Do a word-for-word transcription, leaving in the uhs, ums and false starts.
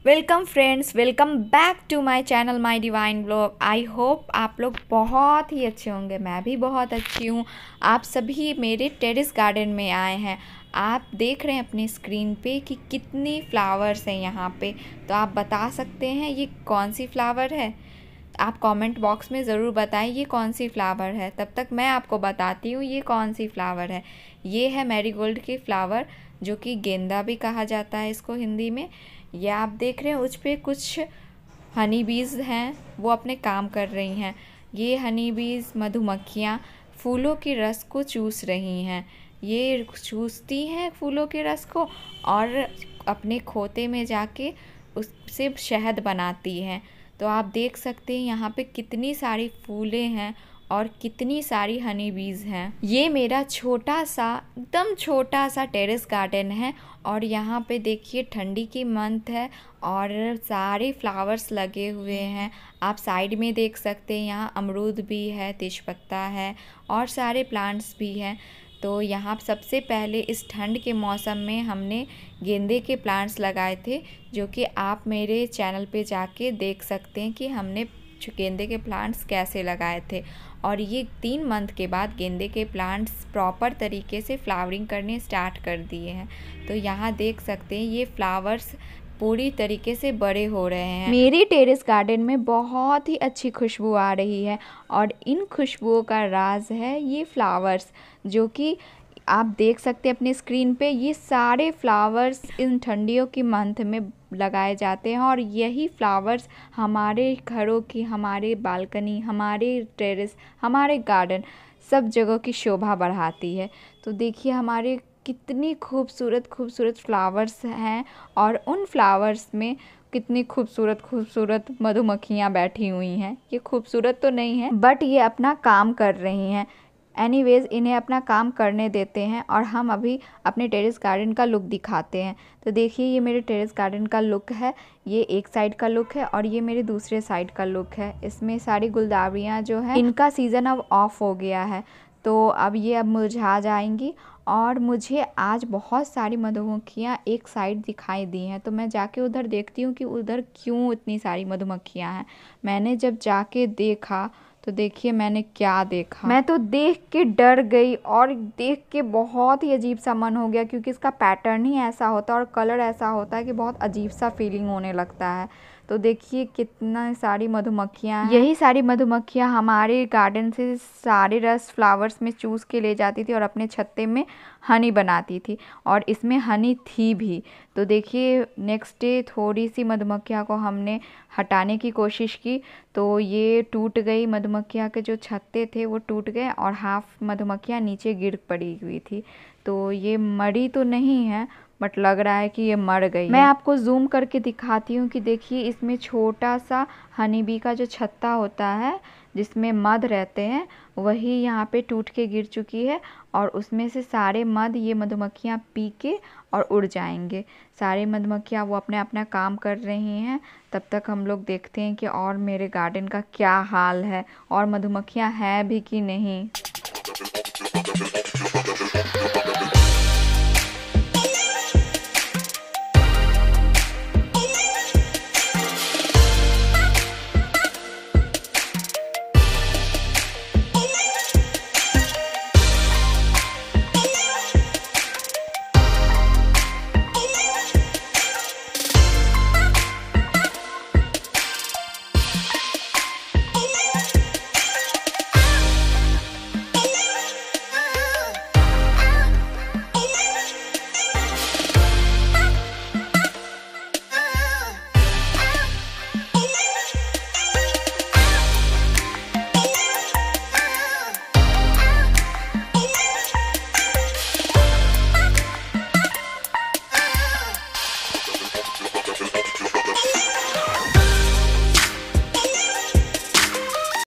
Welcome friends, welcome back to my channel my divine blog. I hope आप लोग बहुत ही अच्छे होंगे। मैं भी बहुत अच्छी हूँ। आप सभी मेरे टेरेस गार्डन में आए हैं। आप देख रहे हैं अपनी स्क्रीन पे कि कितनी फ्लावर्स हैं यहाँ पे। तो आप बता सकते हैं ये कौन सी फ्लावर है? आप कमेंट बॉक्स में ज़रूर बताएं ये कौन सी फ्लावर है। तब तक मैं आपको बताती हूँ ये कौन सी फ्लावर है। ये है मैरीगोल्ड की फ्लावर, जो कि गेंदा भी कहा जाता है इसको हिंदी में। ये आप देख रहे हैं उस पर कुछ हनी बीज़ हैं, वो अपने काम कर रही हैं। ये हनी बीज़ मधुमक्खियाँ फूलों के रस को चूस रही हैं। ये चूसती हैं फूलों के रस को और अपने खोते में जाके उससे शहद बनाती हैं। तो आप देख सकते हैं यहाँ पे कितनी सारी फूलें हैं और कितनी सारी हनी बीज़ हैं। ये मेरा छोटा सा एकदम छोटा सा टेरेस गार्डन है और यहाँ पे देखिए ठंडी की मंथ है और सारे फ्लावर्स लगे हुए हैं। आप साइड में देख सकते हैं, यहाँ अमरूद भी है, तेजपत्ता है और सारे प्लांट्स भी हैं। तो यहाँ सबसे पहले इस ठंड के मौसम में हमने गेंदे के प्लांट्स लगाए थे, जो कि आप मेरे चैनल पे जाके देख सकते हैं कि हमने गेंदे के प्लांट्स कैसे लगाए थे। और ये तीन मंथ के बाद गेंदे के प्लांट्स प्रॉपर तरीके से फ्लावरिंग करने स्टार्ट कर दिए हैं। तो यहाँ देख सकते हैं ये फ्लावर्स पूरी तरीके से बड़े हो रहे हैं। मेरी टेरेस गार्डन में बहुत ही अच्छी खुशबू आ रही है और इन खुशबुओं का राज है ये फ्लावर्स, जो कि आप देख सकते हैं अपने स्क्रीन पे। ये सारे फ्लावर्स इन ठंडियों की मंथ में लगाए जाते हैं और यही फ्लावर्स हमारे घरों की, हमारे बालकनी, हमारे टेरेस, हमारे गार्डन सब जगह की शोभा बढ़ाती है। तो देखिए हमारे कितनी खूबसूरत खूबसूरत फ्लावर्स हैं और उन फ्लावर्स में कितनी खूबसूरत खूबसूरत मधुमक्खियाँ बैठी हुई हैं। ये खूबसूरत तो नहीं है बट ये अपना काम कर रही हैं। एनीवेज़ इन्हें अपना काम करने देते हैं और हम अभी अपने टेरेस गार्डन का लुक दिखाते हैं। तो देखिए ये मेरे टेरेस गार्डन का लुक है। ये एक साइड का लुक है और ये मेरे दूसरे साइड का लुक है। इसमें सारी गुलदावरियाँ जो हैं इनका सीज़न अब ऑफ हो गया है, तो अब ये अब मुरझा जाएंगी। और मुझे आज बहुत सारी मधुमक्खियाँ एक साइड दिखाई दी हैं, तो मैं जाके उधर देखती हूँ कि उधर क्यों इतनी सारी मधुमक्खियाँ हैं। मैंने जब जाके देखा तो देखिए मैंने क्या देखा। मैं तो देख के डर गई और देख के बहुत ही अजीब सा मन हो गया, क्योंकि इसका पैटर्न ही ऐसा होता है और कलर ऐसा होता है कि बहुत अजीब सा फीलिंग होने लगता है। तो देखिए कितना सारी मधुमक्खियाँ हैं। यही सारी मधुमक्खियाँ हमारे गार्डन से सारे रस फ्लावर्स में चूस के ले जाती थी और अपने छत्ते में हनी बनाती थी और इसमें हनी थी भी। तो देखिए नेक्स्ट डे थोड़ी सी मधुमक्खियाँ को हमने हटाने की कोशिश की तो ये टूट गई। मधुमक्खियाँ के जो छत्ते थे वो टूट गए और हाफ मधुमक्खियाँ नीचे गिर पड़ी हुई थी। तो ये मरी तो नहीं है बट लग रहा है कि ये मर गई। मैं आपको जूम करके दिखाती हूँ कि देखिए इसमें छोटा सा हनी बी का जो छत्ता होता है जिसमें मध रहते हैं, वही यहाँ पे टूट के गिर चुकी है और उसमें से सारे मध ये मधुमक्खियाँ पी के और उड़ जाएंगे। सारे मधुमक्खियाँ वो अपने अपना काम कर रही हैं। तब तक हम लोग देखते हैं कि और मेरे गार्डन का क्या हाल है और मधुमक्खियाँ हैं भी कि नहीं।